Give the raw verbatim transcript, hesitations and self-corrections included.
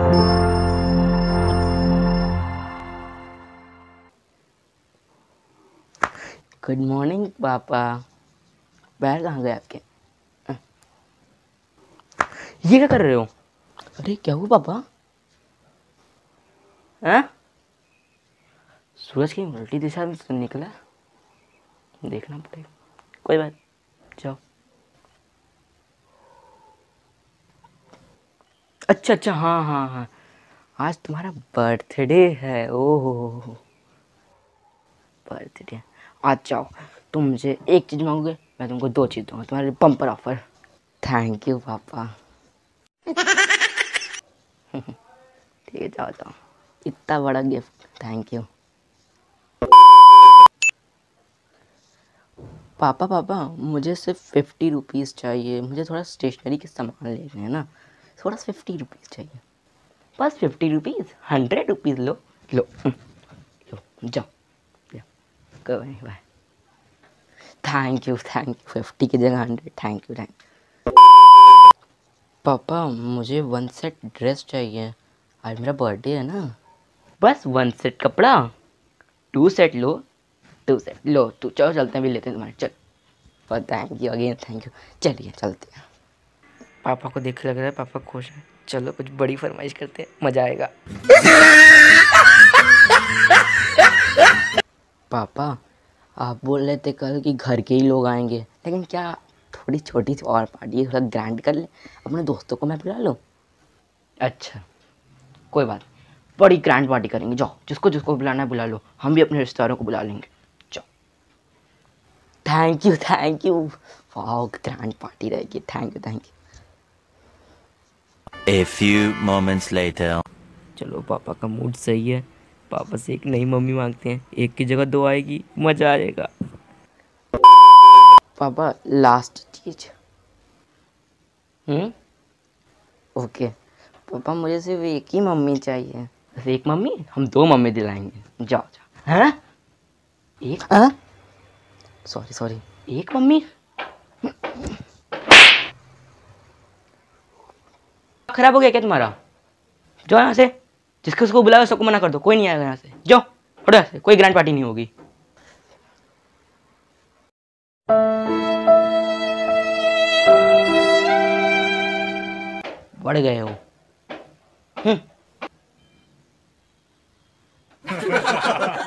Good morning पापा। पैर कहाँ गए आपके? ये क्या कर रहे हो? अरे क्या हुआ पापा? हैं? सूरज की उल्टी दिशा में से निकला, देखना पड़ेगा। कोई बात, जाओ। अच्छा अच्छा, हाँ हाँ हाँ, आज तुम्हारा बर्थडे है। Oh, birthday. आज जाओ, तुम मुझे एक चीज़ मांगोगे, मैं तुमको दो चीज़ दूंगा, तुम्हारे लिए बम्पर ऑफर। थैंक यू पापा। ठीक है, जाओ जाओ। इतना बड़ा गिफ्ट, थैंक यू। पापा पापा, मुझे सिर्फ फिफ्टी रुपीज़ चाहिए, मुझे थोड़ा स्टेशनरी के सामान लेने हैं ना, थोड़ा फिफ्टी रुपीज़ चाहिए। बस फिफ्टी रुपीज़, हंड्रेड रुपीज़ लो लो लो, जाओ जाओ, कोई bye. Thank you thank you, fifty की जगह hundred, thank you thank you. पापा मुझे वन सेट ड्रेस चाहिए, आज मेरा बर्थडे है ना। बस वन सेट कपड़ा? टू सेट लो, टू सेट लो, तू चलो चलते हैं, भी लेते हैं तुम्हारे, चल। और thank you again, thank you. चलिए चलते हैं। पापा को देख लग रहा है पापा खुश हैं, चलो कुछ बड़ी फरमाइश करते हैं, मज़ा आएगा। पापा आप बोल रहे थे कल कि घर के ही लोग आएंगे, लेकिन क्या थोड़ी छोटी सी और पार्टी थोड़ा ग्रैंड कर ले, अपने दोस्तों को मैं बुला लूँ? अच्छा कोई बात, बड़ी ग्रैंड पार्टी करेंगे, जाओ जिसको जिसको बुलाना है बुला लो, हम भी अपने रिश्तेदारों को बुला लेंगे, जाओ। थैंक यू थैंक यू, वाह ग्रैंड पार्टी रहेगी, thank you thank you. A few moments later. चलो पापा का मूड सही है, पापा से एक नई मम्मी मांगते हैं, एक की जगह दो आएगी, मजा आ जाएगा। पापा लास्ट चीज। Hmm okay. पापा मुझे सिर्फ एक ही मम्मी चाहिए। बस एक मम्मी? हम दो मम्मी दिलाएंगे, जाओ जाओ। हैं? एक? हाँ सॉरी सॉरी, एक मम्मी? खराब हो गया क्या तुम्हारा? जाओ यहाँ से, जिसको उसको बुलाओ सबको मना कर दो, कोई नहीं आएगा यहाँ से, जाओ हटो यहाँ से, कोई ग्रैंड पार्टी नहीं होगी। बढ़ गए हो। हम्म